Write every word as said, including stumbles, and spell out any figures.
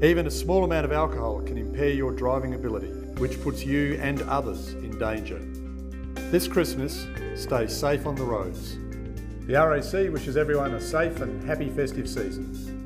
Even a small amount of alcohol can impair your driving ability, which puts you and others in danger. This Christmas, stay safe on the roads. The R A C wishes everyone a safe and happy festive season.